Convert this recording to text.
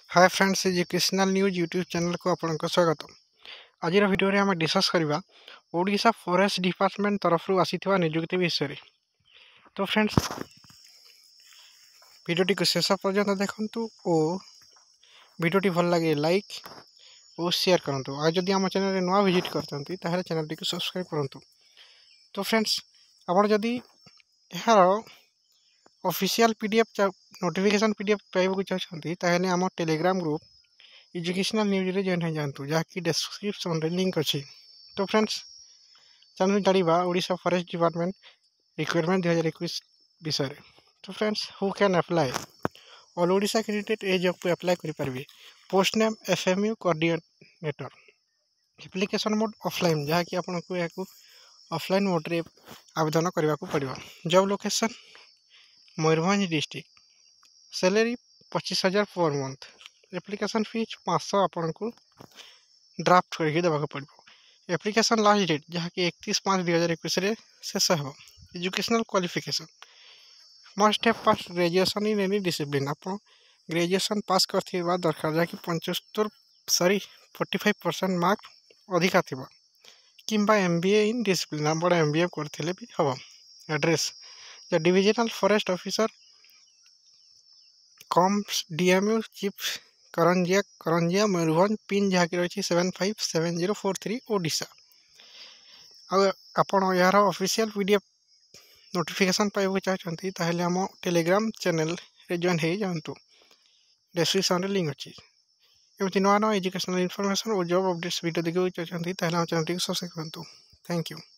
हाय friends, educational news YouTube channel को आपको स्वागत। आज वीडियो में आम डिस्कस करवा ओडिशा फॉरेस्ट डिपार्टमेंट तरफ आसीथिबा नियुक्ति विषय। तो फ्रेंड्स, वीडियोटी को शेष पर्यंत देखंतु और वीडियोटी भल लगे लाइक और शेयर करंतु। आज जदि आम चैनल रे नुआ विजिट करतंती ताहले चैनल टी को सब्सक्राइब करंतु। तो फ्रेंड्स, आपण जदि यार ऑफिशियल पीडीएफ नोटिफिकेशन पीडीएफ पाइबा चाहते ताहले आम टेलीग्राम ग्रुप एजुकेशनल न्यूज रे जॉइन हो जातु, जहाँकि डिस्क्रिप्शन रे लिंक अच्छी। तो फ्रेंड्स, चैनल जाना ओडिशा फॉरेस्ट डिपार्टमेंट रिक्वायरमेंट 2021 विषय। तो friends, who can apply? All Odisha candidate ए जॉब को अप्लाई करें। Post name FMU coordinator. Application mode offline, जहाँकि आपको यह ऑफलाइन मोड रे आवेदन करने को पड़ो। Job location Mayurbhanj district. Salary 25,000 per month. Application fees 500 आपन को ड्राफ्ट करके देवा पड़ो। एप्लिकेशन लास्ट डेट जहाँकि 31/5/2021 शेष हो। Educational qualification must have pass graduation in any discipline. आप ग्रेजुएशन पास करते दरकार, जहाँकि 45% मार्क अधिका थी कि MBA इन डिसिप्लिन बड़ा MBA करते भी हम। Address divisional forest officer cum DMU chief Karanjia Mayurbhanj. Pin जहाँकि रही 757043 ओडिशा। आपड़ यार ऑफिशियल पीडीएफ नोटिफिकेशन पाइबा चाहते ताहले आम टेलीग्राम चैनल रे जॉइन हो जातु। डिस्क्रिप्शन रे लिंक अच्छी। एमती नुआ नुआ एजुकेशनल इनफॉरमेशन और जॉब अपडेट्स वीडियो देखिए चाहते ताहले आम चैनल को सब्सक्राइब करंतु। Thank you.